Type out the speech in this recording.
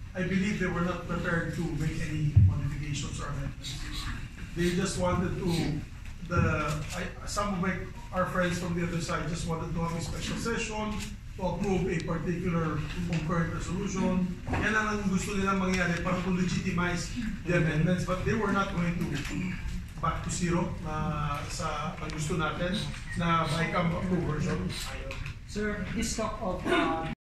I believe they were not prepared to make any modifications or amendments. They just wanted to, some of our friends from the other side just wanted to have a special session to approve a particular concurrent resolution. Yan ang gusto nilang mangyari para to legitimize the amendments, but they were not going to back to zero na sa ang gusto natin na BICAM approve version. Sir, this talk of